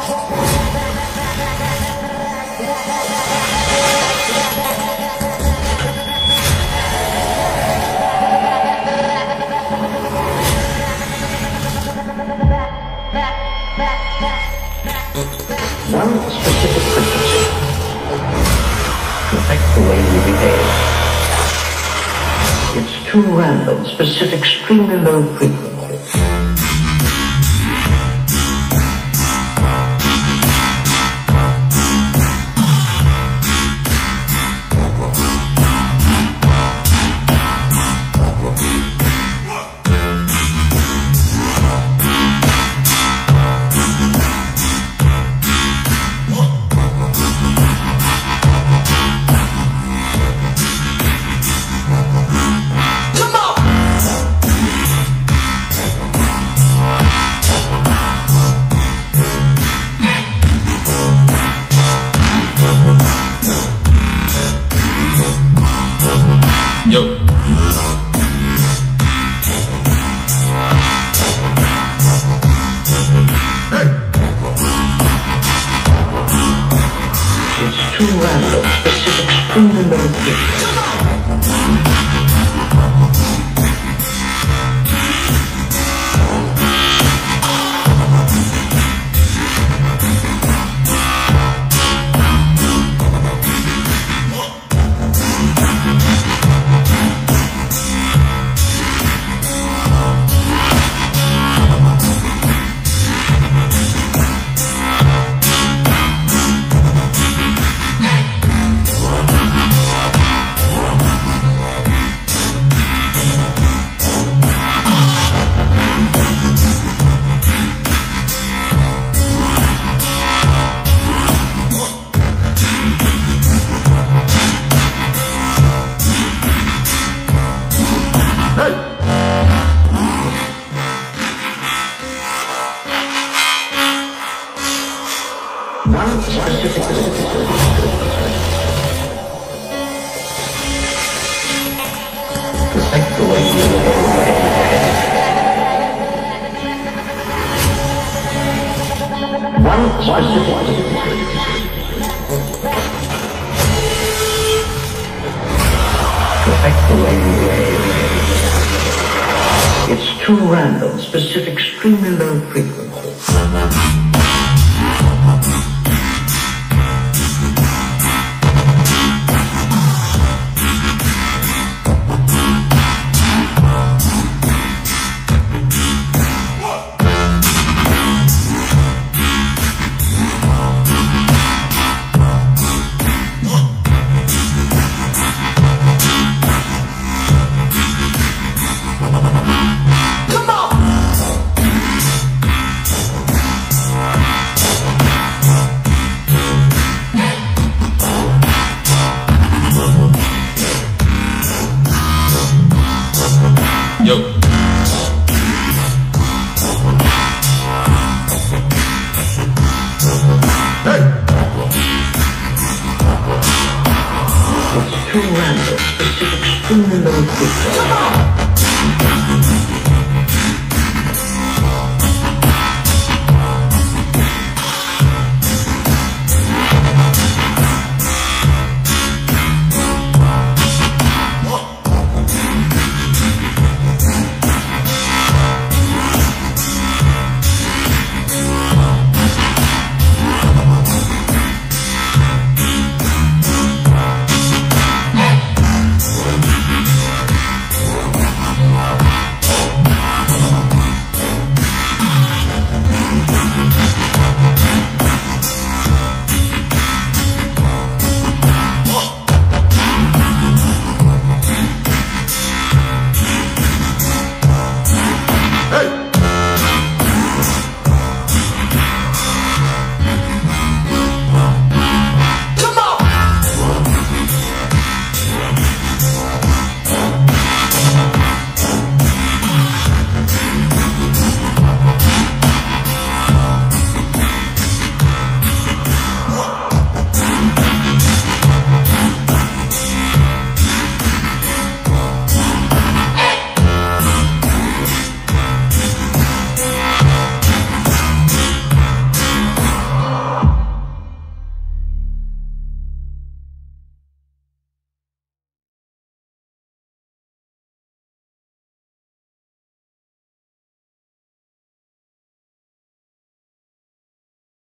One specific frequency to affect the way you behave. It's too random, specific, extremely low frequency. Yo. Hey. It's too random, specific, extremely low frequency. One specific perfect the way you One specific perfect the way you behave. It's too random, specific, extremely low frequency. Yo. Hey. It's too random, specific, extremely low frequency.